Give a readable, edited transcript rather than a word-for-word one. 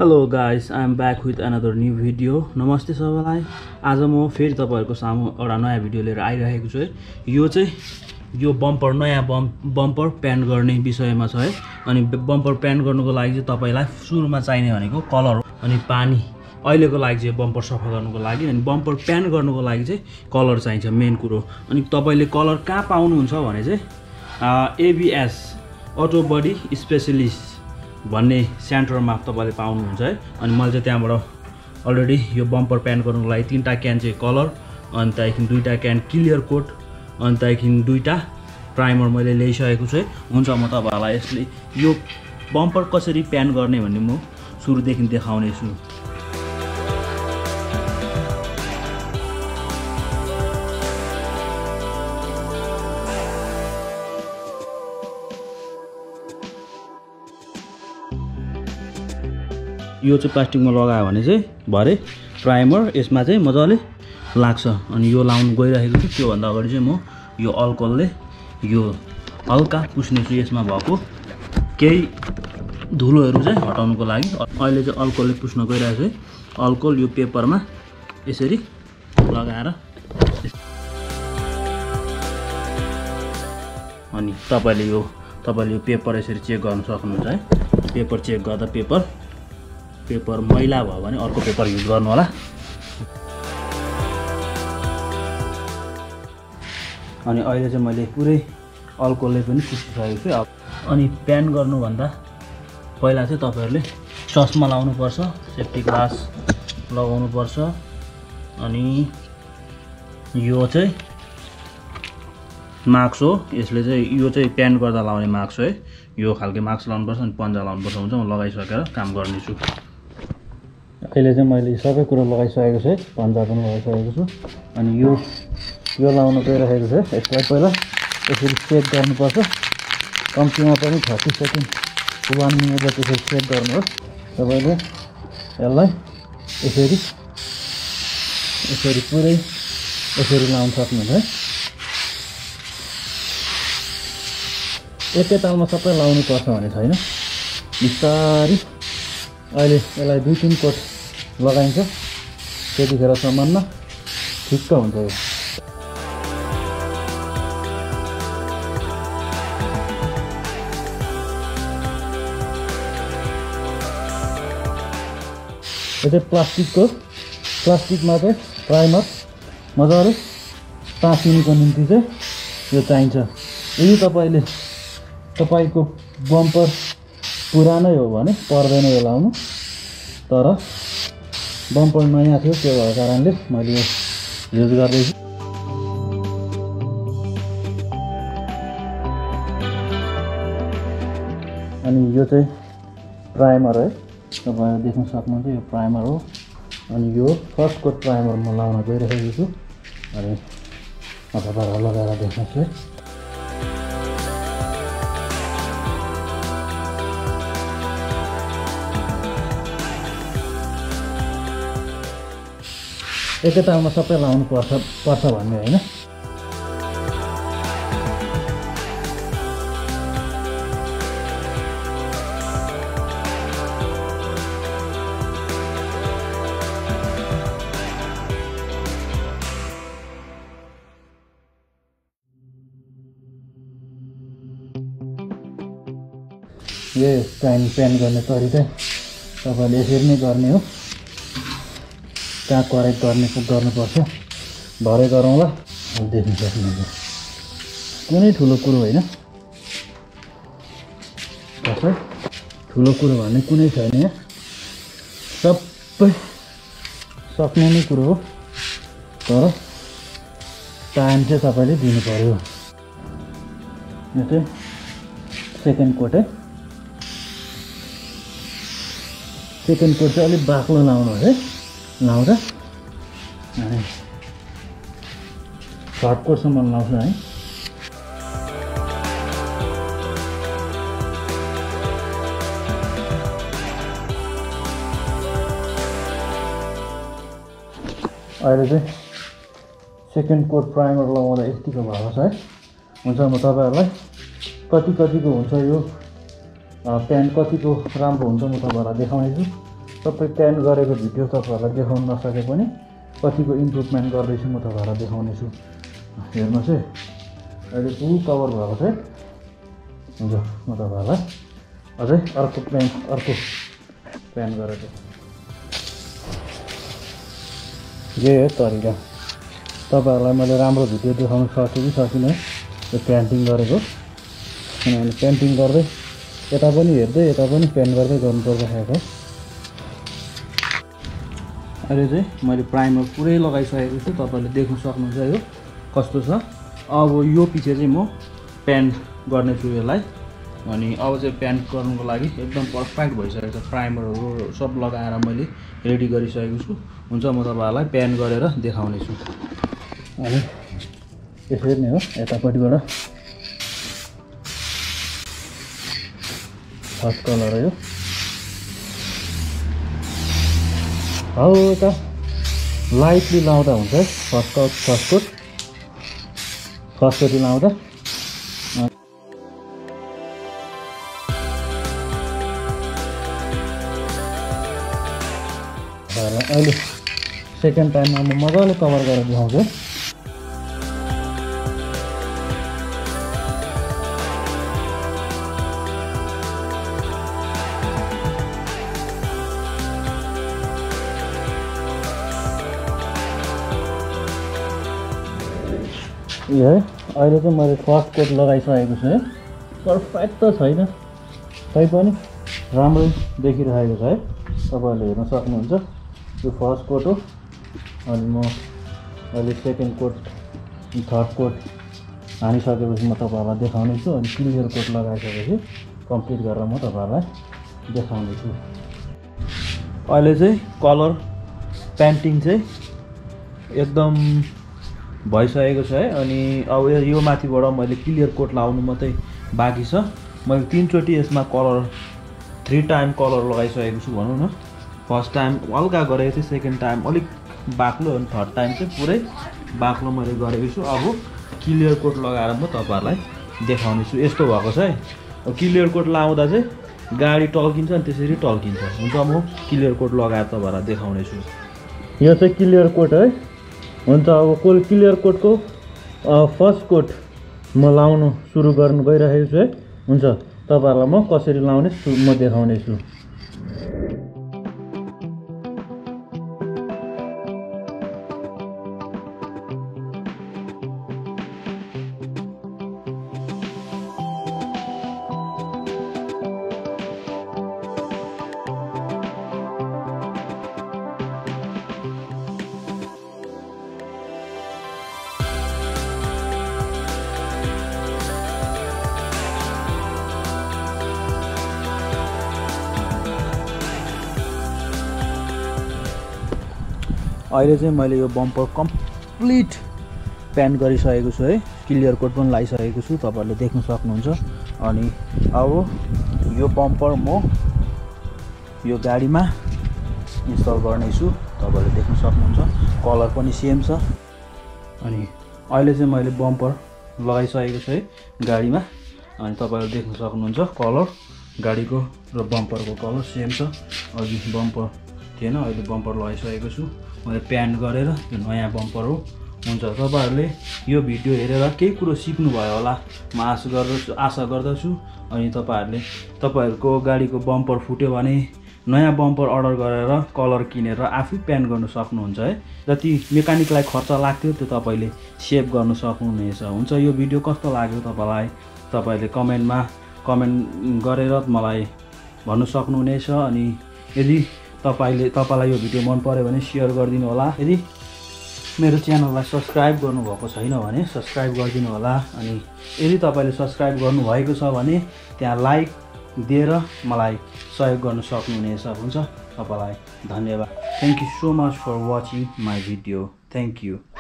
Hello guys, I am back with another new video. नमस्ते सबैलाई। आज म फेरि तपाईहरुको सामु एउटा नयाँ भिडियो लिएर आइरहेको छु है। यो चाहिँ यो बम्पर नयाँ बम्पर पेन्ट गर्ने विषयमा छ है। अनि बम्पर पेन्ट गर्नुको लागि चाहिँ तपाईलाई सुरुमा चाहिने भनेको कलर अनि पानी। अहिलेको लागि चाहिँ बम्पर सफा गर्नुको लागि अनि बम्पर पेन्ट गर्नुको लागि चाहिँ कलर चाहिन्छ मेन कुरो। अनि तपाईले कलर कहाँ पाउनुहुन्छ भने चाहिँ एबीएस अटो बडी स्पेशलिस्ट भन्ने सेन्टरमा तपाईले पाउनुहुन्छ है। अनि मैले चाहिँ त्यहाँबाट अलरेडी यो बम्पर पेन्ट गर्नुको लागि 3टा क्यान चाहिँ कलर अनि त्यहाँदेखि 2टा क्यान क्लियर कोट अनि त्यहाँदेखि 2टा प्राइमर मैले ल्याइसकेको छु है। हुन्छ म तपाईहरुलाई यसले यो बम्पर कसरी पेन्ट गर्ने भन्ने म सुरुदेखि देखाउने छु। यो चाहिँ प्लास्टिकमा लगायो भने चाहिँ भरे प्राइमर यसमा चाहिँ मजाले लाग्छ। अनि यो लाउन गइरहेको छु। त्यो भन्दा अगाडि चाहिँ म यो अल्कोहलले यो हल्का पुस्ने छु यसमा भएको केही धुलोहरू चाहिँ हटाउनको लागि। अहिले चाहिँ अल्कोहलले पुस्न गइरहेको छु है। अल्कोहल यो पेपरमा यसरी लगाएर अनि तपाईले यो पेपर यसरी चेक गर्न सक्नुहुन्छ है। पेपर चेक गर्दा पेपर मैला भयो भने अर्को पेपर युज गर्नु होला। अनि अहिले चाहिँ मैले पुरै अल्कोहलले पनि पुसिसकेको छु। अनि पेन्ट गर्नुभन्दा पहिला चाहिँ तपाईहरुले चस्मा लाउनु पर्छ, सेफ्टी ग्लास लगाउनु पर्छ। अनि यो चाहिँ मास्क हो। यसले चाहिँ यो चाहिँ पेन्ट गर्दा लाउने मास्क हो है। यो खालको मास्क लाउनु पर्छ अनि पन्जा लाउनु पर्छ। हुन्छ म लगाइसकेर काम गर्नेछु। अहिले चाहिँ मैले सबै कुरा लगाइसकेको छु है। पन्जा पनि लगाइसकेको छु। अनि यो लाउन गइरहेको छु है। यसलाई पहिला यसरी सेट गर्नुपर्छ। कम्तीमा पनि 30 सेकेन्ड 1 मिनेट जति सेट गर्नुहोस्। तपाईले यसलाई यसरी पुरै यसरी लाउन सक्नुहुन्छ है। एकैतालमा सबै लाउनु पर्छ भने छैन। बिस्तारै अहिले यसलाई 2-3 कोट लगाइन्छ। त्यतिखेर सम्ममा ठिक्क हुन्छ यो। यो चाहिँ प्लास्टिकमा चाहिँ प्राइमर मजाले टाँसिनुको निम्ति चाहिँ यो चाहिन्छ। यदि तपाईको बम्पर पुरानै हो भने पर्दैन यो लाउनु। तर बम्पर नयाँ थियो त्यो भएको कारणले मैले यो युज गर्दैछु। अनि यो चाहिँ प्राइमर है। तपाईहरु देख्न सक्नुहुन्छ यो प्राइमर हो। अनि यो फर्स्ट कोट प्राइमर म लाउन गइरहेको छु। अनि तपाईहरुलाई लगाएर देखाउँछु है। एकैतालमा सबै लाउनु पर्छ भन्ने हैन। यो पेन्ट गर्ने तरिका तपाईले यसरी नै गर्ने हो। कहाँ करेक्ट गर्नुपर्छ भरे गरौँला। देख्न सक्नुहुन्छ कुनै ठुलो कुरो होइन। कसै ठुलो कुरो भन्ने कुनै छैन यहाँ। सबै सक्ने नै कुरो हो। तर टाइम चाहिँ तपाईले दिनु पर्यो। यो चाहिँ सेकेन्ड कोट है। सेकेन्ड कोट चाहिँ अलिक बाक्लो लाउनु है। लाउँदा अनि थर्ड कोटसम्म लाउँछ है। अहिले चाहिँ सेकेन्ड कोट प्राइमर लगाउँदा यतिको भएको छ है। हुन्छ म तपाईहरुलाई कतिको हुन्छ यो पेन्ट कतिको राम्रो हुन्छ म तपाईहरुलाई देखाउने छु। सबै प्यान गरेको भिडियो तपाईँहरूलाई देखाउन नसके पनि कतिको इम्प्रुभमेन्ट गर्दैछु म तपाईँहरूलाई देखाउने छु। हेर्नुहोस् है, अहिले फुल कभर भएको छ। हुन्छ, म तपाईँहरूलाई अझै अर्को प्यान गरेको यही हो तरिका। तपाईँहरूलाई मैले राम्रो भिडियो देखाउन सकेँ कि सकिनँ यो पेन्टिङ गरेको, किनभने पेन्टिङ गर्दै यता पनि हेर्दै यता पनि पेन्ट गर्दै गर्नु परिरहेको। अहिले चाहिँ मैले प्राइमर पुरै लगाइसकेको छु, तपाईँले देख्न सक्नुहुन्छ यो कस्तो छ। अब यो पछि चाहिँ म पेन्ट गर्नेछु यसलाई। अनि अब चाहिँ पेन्ट गर्नुको लागि एकदम पर्फेक्ट भइसकेको छ। प्राइमरहरू सब लगाएर मैले रेडी गरिसकेको छु। हुन्छ, म तपाईँहरूलाई पेन्ट गरेर देखाउने छु। अनि यसरी नै हो, यतापट्टिबाट फर्स्ट कलर हो हल्का लाइटली लाउँदा हुन्छ। फर्स्ट कोट लाउँदा अहिले सेकेन्ड टाइममा म मजाले कभर गरेर देखाउँछु। यो है, अहिले चाहिँ मैले फर्स्ट कोट लगाइसकेको छु है। पर्फेक्ट त छैन तैपनि राम्रै देखिरहेको छ है, तपाईँहरूले हेर्न सक्नुहुन्छ। यो फर्स्ट कोट हो। अनि म अहिले सेकेन्ड कोट थर्ड कोट हानिसकेपछि म तपाईँहरूलाई देखाउने छु। अनि क्लियर कोट लगाइसकेपछि कम्प्लिट गरेर म तपाईँहरूलाई देखाउने छु। अहिले चाहिँ कलर पेन्टिङ चाहिँ एकदम भइसकेको छ है। अनि अब यो माथिबाट मैले क्लियर कोट लाउनु मात्रै बाँकी छ। मैले 3 चोटि यसमा कलर 3 टाइम कलर लगाइसकेको छु भनौँ न। फर्स्ट टाइम हल्का गरेको थिएँ, सेकेन्ड टाइम अलिक बाक्लो, अनि थर्ड टाइम चाहिँ पुरै बाक्लो मैले गरेको छु। अब क्लियर कोट लगाएर म तपाईँहरूलाई देखाउने छु। यस्तो भएको छ है। अब क्लियर कोट लाउँदा चाहिँ गाडी टल्किन्छ अनि त्यसरी टल्किन्छ। हुन्छ, म क्लियर कोट लगाएर तपाईँहरूलाई देखाउने छु। यो चाहिँ क्लियर कोट है। हुन्छ, अब क्लियर कोटको फर्स्ट कोट म लाउनु सुरु गर्नु गइरहेको छु है। हुन्छ, तपाईँहरूलाई म कसरी लाउने म देखाउने छु। अहिले चाहिँ मैले यो बम्पर कम्प्लिट पेन्ट गरिसकेको छु है। क्लियर कोट पनि लगाइसकेको छु, तपाईँहरूले देख्न सक्नुहुन्छ। अनि अब यो बम्पर म यो गाडीमा इन्स्टल गर्नेछु, तपाईँहरूले देख्न सक्नुहुन्छ। कलर पनि सेम छ। अनि अहिले चाहिँ मैले बम्पर लगाइसकेको छु है गाडीमा। अनि तपाईँहरूले देख्न सक्नुहुन्छ कलर गाडीको र बम्परको कलर सेम छ। अघि बम्पर थिएन, अहिले बम्पर लगाइसकेको छु। मैले पेन्ट गरेर यो नयाँ बम्पर हो। हुन्छ, तपाईँहरूले यो भिडियो हेरेर केही कुरो सिक्नुभयो होला म आशा गर्दछु। अनि तपाईँहरूको गाडीको बम्पर फुट्यो भने नयाँ बम्पर अर्डर गरेर कलर किनेर आफै पेन्ट गर्न सक्नुहुन्छ है। जति मेकानिकलाई खर्च लाग्थ्यो त्यो तपाईँले सेभ गर्न सक्नुहुनेछ। हुन्छ, यो भिडियो कस्तो लाग्यो तपाईँलाई तपाईँले कमेन्ट गरेर मलाई भन्नु सक्नुहुनेछ। अनि यदि तपाईँलाई यो भिडियो मन पर्यो भने सेयर गरिदिनु होला। यदि मेरो च्यानललाई सब्सक्राइब गर्नुभएको छैन भने सब्सक्राइब गरिदिनु होला। अनि यदि तपाईँले सब्सक्राइब गर्नुभएको छ भने त्यहाँ लाइक दिएर मलाई सहयोग गर्न सक्नुहुनेछ। हुन्छ, तपाईँलाई धन्यवाद। Thank you so much for watching my video. Thank you.